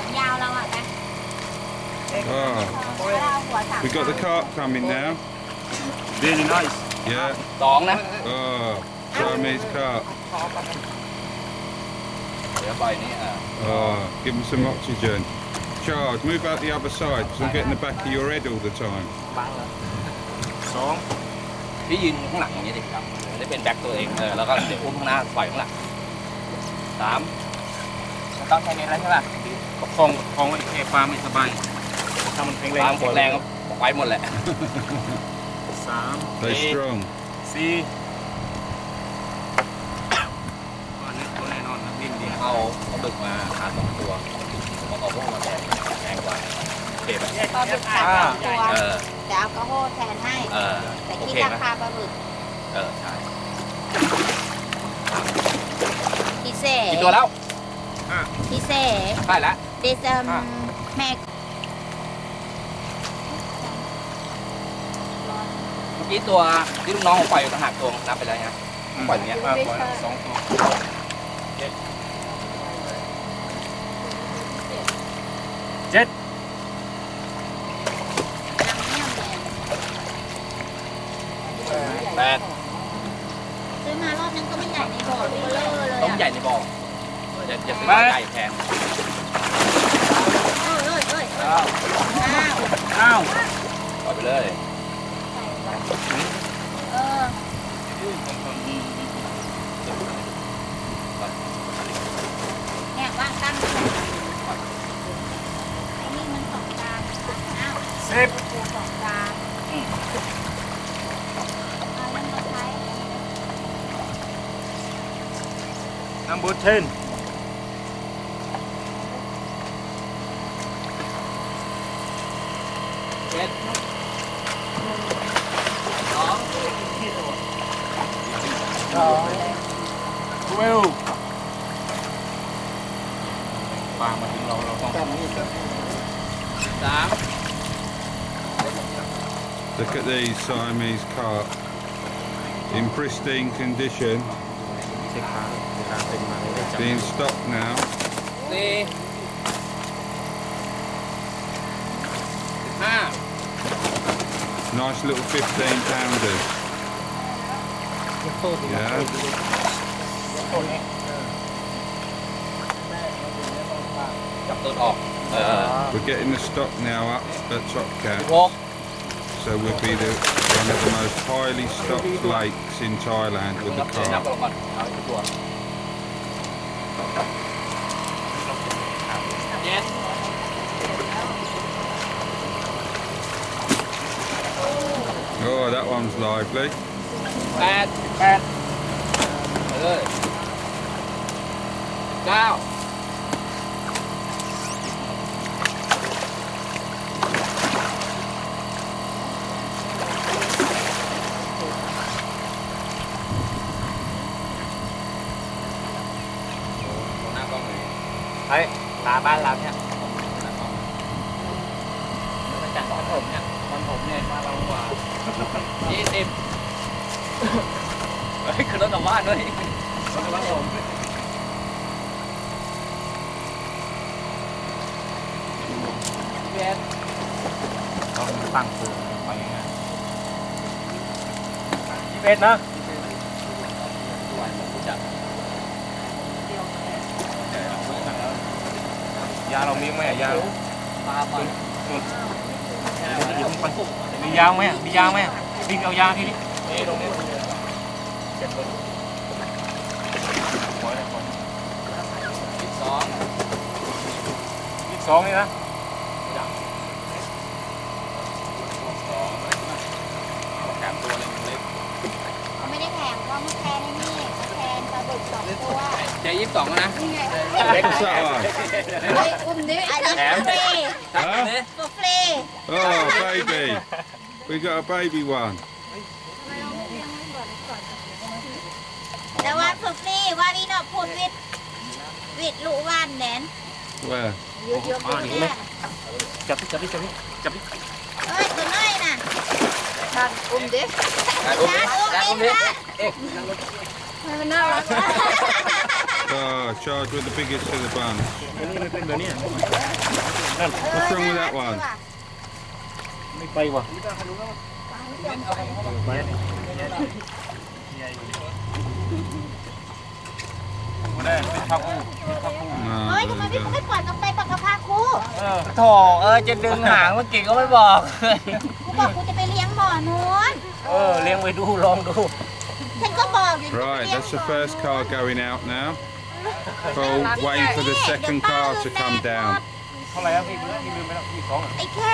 ยาวเราอ่ะนะ We got the carp coming now. Really nice. Yeah. สองนะ Siamese carp. เดี๋ยวปล่อยนี้ Give them some oxygen. Charles, move out the other side because I'm getting the back of your head all the time. สองพี่ยืนข้างหลังอย่างนี้ดิครับได้เป็นแบ็คตัวเองแล้วก็เดี๋ยวอุ้มข้างหน้าปล่อยข้างหลังสามต้องแค่นี้แล้วใช่ป่ะประคองไว้แค่ปลาไม่สบายถ้ามันแข็งแรงปลาแข็งแรงก็ไปหมดแหละสาม Stay strong. สี่อันนี้ตัวแน่นอนนะนิ่มดีเอาบึกมาหา2 ตัวผมเอาพวกมาแพงกว่าเก็บปลาบึกขาด2 ตัวแต่เอากระโฮแทนให้แต่คิดราคาปลาบึกใช่พิเศษกี่ตัวแล้วพิเศษใช่แล้วเดซแม็กเมื่อกี้ตัวที่ลูกน้องผมปล่อยต่างหากตัวนับไปแล้วนะปล่อยอย่างเงี้ยปล่อย2 ตัวเจ็ดแปดซื้อมารอบนั้นก็ไม่ใหญ่ในบ่อเลยเลยต้องใหญ่ในบ่ออย่าซื้อมาใหญ่แพงอ้าวปล่อยไปเลยเนี่ยว่างตั้งไอ้นี่มันของกลางอ้าวของกลางเอาเล่นมาใช้ number 10 เจ็ดสอง 12ปลามาถึงเราต้อง 3 Look at these Siamese carp in pristine condition. Being stocked now. 4 5 Nice little 15-pounders. Yeah. จับตัวออก We're getting the stock now up at Top Cat. 16 So we'll be one of the most highly stocked lakes in Thailand with the นับ carp. ก่อนเอาตัวเจ็ด Oh, that one's lively. 8ไปเลย9 ไอ้ปลาบ้านเราเนี่ยมาจากของผมเนี่ยมาเรากว่า20เฮ้ยคือรถกลับบ้านด้วยรถกลับบ้านผมเบียดต้องตั้งตัวไปง่าย21นะยาเรามีไหมยาปลาปลามียาไหมมียาไหมพี่เอายาที่นี่ตรงนี้เจ็บเลย22นี่นะตัวเล็กเขาไม่ได้แพงว่ามันแพงนี่แพงปลาบึก2 ตัวใจ22นะ What's that one? เฮ้ยอุ้มดิอันนี้ฟรี Huh? ฟรี Oh, baby. We got a baby one. แต่ว่าฟรีว่าพี่นอกพูดวิดลูกวันแดน Where? เยอะๆเนี่ยจับดิเฮ้ยตัวน้อยน่ะอุ้มดิอุ้มดิเอ๊ะมันน่ารัก charge with the biggest of the bunch. อันนี้มันเป็นแบบนี้ What's wrong with that one? ไม่ไปว่ะไม่ได้เป็นข้าวคู่เป็นข้าวคู่เฮ้ย No, ทำไม they พี่ don't. ไม่ปล่อยกับไปปล่อยกับพาคูโถจะดึงหางเมื่อกี้ก็ไม่บอกกูบอกกูจะไปเลี้ยงหมอนู้นเลี้ยงไว้ดูลองดูฉันก็บอกอยู่ Right, that's the first car going out now. Paul, waiting for the second car to come down. เท่าไหร่ครับพี่ลืมไปแล้วพี่2 ไอ้แค่